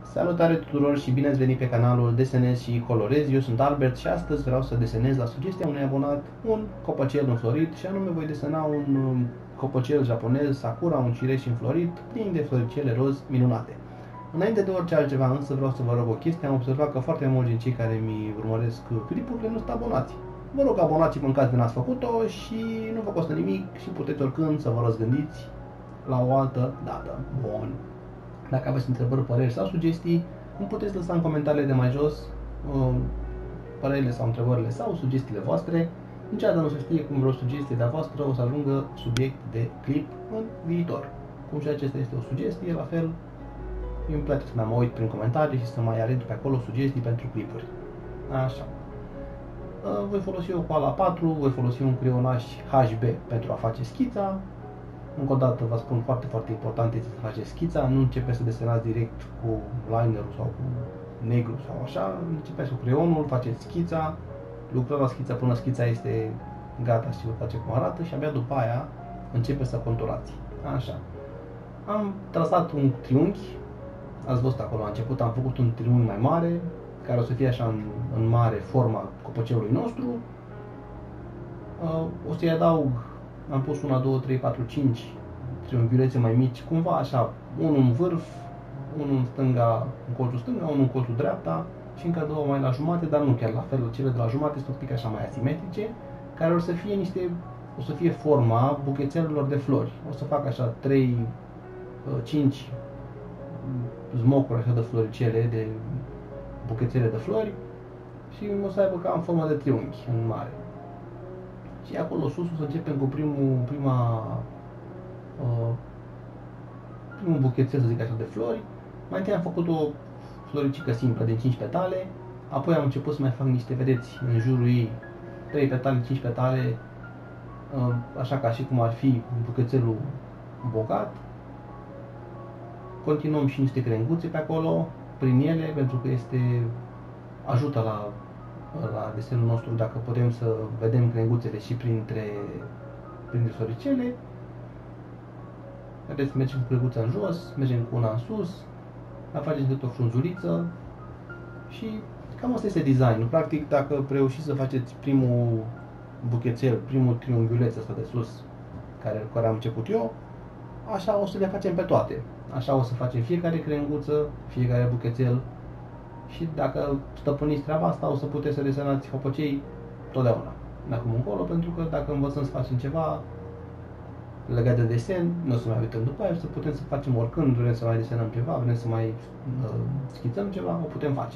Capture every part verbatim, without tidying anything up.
Salutare tuturor și bine ați venit pe canalul Desenez și Colorez. Eu sunt Albert și astăzi vreau să desenez la sugestia unui abonat un copăcel înflorit și anume voi desena un copăcel japonez, sakura, un cireș înflorit, plin de floricele roz minunate. Înainte de orice altceva însă vreau să vă rog o chestie. Am observat că foarte mulți din cei care mi urmăresc clipurile nu sunt abonați. Vă rog, abonați-vă în caz de n-ați făcut-o și nu vă costă nimic și puteți oricând să vă răzgândiți la o altă dată. Bun. Dacă aveți întrebări, păreri sau sugestii, îmi puteți lăsa în comentariile de mai jos părerile sau întrebările sau sugestiile voastre. Niciodată nu se știe cum vreo sugestie de-a voastră o să ajungă subiect de clip în viitor. Cum și acesta este o sugestie, la fel îmi place să mă uit prin comentarii și să mai arăt pe acolo sugestii pentru clipuri. Așa. Voi folosi o coala patru, voi folosi un creionaj H B pentru a face schița. Încă o dată vă spun, foarte, foarte important este să faceți schița, nu începeți să desenați direct cu linerul sau cu negru sau așa, începeți cu creionul, faceți schița, lucrați la schița până schița este gata și vă face cum arată și abia după aia începeți să conturați. Așa. Am trasat un triunghi, ați văzut acolo la început, am făcut un triunghi mai mare, care o să fie așa în, în mare forma copăcelului nostru. O să-i adaug, am pus una, două, trei, patru, cinci triunghiulețe mai mici, cumva așa, unul în vârf, unul în stânga, în colțul stânga, unul în colțul dreapta și încă două mai la jumate, dar nu chiar la fel, cele de la jumate sunt un pic așa mai asimetrice, care o să fie niște, o să fie forma buchețelelor de flori. O să fac așa trei, cinci smocuri așa de floricele, de buchețele de flori și o să aibă cam forma de triunghi în mare. Și acolo sus o să începem cu primul, prima, uh, primul buchețel, să zic așa, de flori. Mai întâi am făcut o floricică simplă de cinci petale, apoi am început să mai fac niște, vedeți, în jurul ei trei petale, cinci petale, uh, așa ca și cum ar fi buchețelul bogat. Continuăm și niște crenguțe pe acolo, prin ele, pentru că este, ajută la la desenul nostru, dacă putem să vedem crenguțele și printre, printre floricele. Vedeți, mergem cu crenguța în jos, mergem cu una în sus, la facem câte o frunzuliță și cam asta este designul. Practic, dacă reușiți să faceți primul buchețel, primul triunghiuleț ăsta de sus, care, care am început eu, așa o să le facem pe toate. Așa o să facem fiecare crenguță, fiecare buchețel. Și dacă stăpâniți treaba asta, o să puteți să desenați copăcei totdeauna, de acum încolo, pentru că dacă învățăm să facem ceva legat de desen, nu o să mai uităm după aia și să putem să facem oricând vrem să mai desenăm ceva, vrem să mai uh, schițăm ceva, o putem face.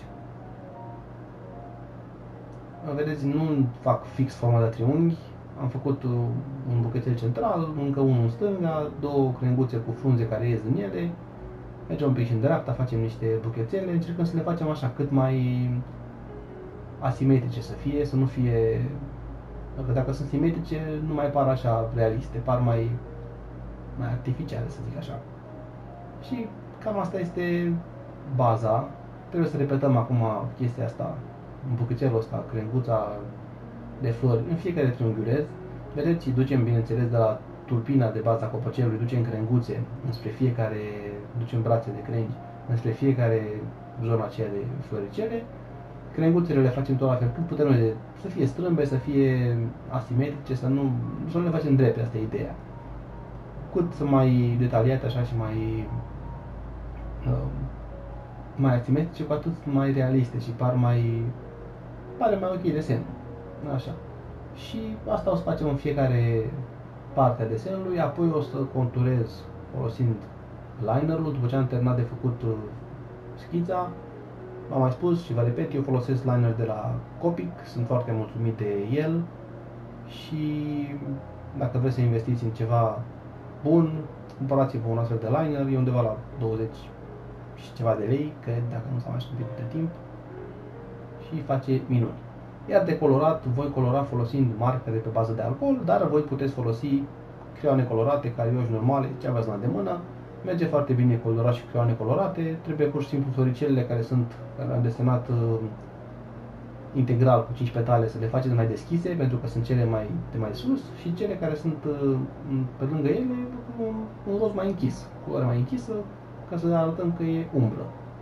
Vedeți, nu fac fix forma de triunghi, am făcut un buchețel central, încă unul în stânga, două crenguțe cu frunze care ies din ele. Mergem un pic și în dreapta, facem niște buchețele, încercăm să le facem așa cât mai asimetrice să fie, să nu fie, pentru că dacă sunt simetrice nu mai par așa realiste, par mai, mai artificiale, să zic așa. Și cam asta este baza. Trebuie să repetăm acum chestia asta, în buchețelul ăsta, crenguța de flori, în fiecare triunghiuleț. Vedeți, ducem bineînțeles de la tulpina de baza copăcelului, ducem crenguțe înspre fiecare, ducem brațe de crengi înspre fiecare zona aceea de floricele. Crenguțele le facem tot la fel, cât putem noi, să fie strâmbe, să fie asimetrice, să nu, să nu le facem drepte, asta e ideea. Cât sunt mai detaliate așa și mai uh, mai asimetrice, cu atât mai realiste și par mai pare mai ok desenul. Așa. Și asta o să facem în fiecare partea desenului, apoi o să conturez folosind linerul, după ce am terminat de făcut schița. V-am mai spus și vă repet, eu folosesc liner de la Copic, sunt foarte mulțumit de el și dacă vreți să investiți în ceva bun, cumpărați-vă un astfel de liner, e undeva la douăzeci și ceva de lei, cred, dacă nu s-a mai scumpit de timp, și face minuni. Iar de colorat, voi colora folosind marcare pe bază de alcool, dar voi puteți folosi creioane colorate, carioși normale, ce aveți la îndemână. Merge foarte bine colorat și creioane colorate, trebuie pur și simplu floricelele care sunt, care am desenat uh, integral cu cinci petale să le faceți mai deschise, pentru că sunt cele mai de mai sus, și cele care sunt uh, pe lângă ele un, un roz mai închis, culoare mai închisă, ca să arătăm că e umbră.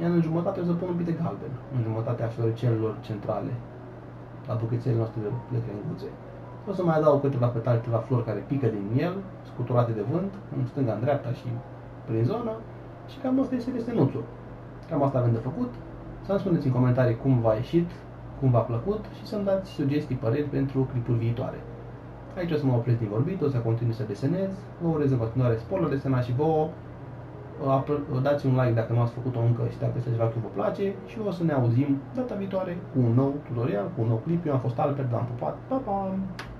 iar în jumătate o să pun un pic de galben, în jumătatea floricelelor centrale, la buchețele noastre de, de crenguțe. O să mai adaug câteva petale, câteva flori care pică din el, scuturate de vânt, în stânga, în dreapta și prin zonă. Și cam asta este desenuțul. Cam asta avem de făcut. Să-mi spuneți în comentarii cum v-a ieșit, cum v-a plăcut și să-mi dați sugestii, păreri pentru clipuri viitoare. Aici o să mă opresc din vorbit, o să continui să desenez. Vă urez în continuare spor la desenat și vouă. Dați un like dacă nu ați făcut-o încă și dacă este ceva ce vă place și o să ne auzim data viitoare cu un nou tutorial, cu un nou clip. Eu am fost Albert, v-am pupat. Pa, pa!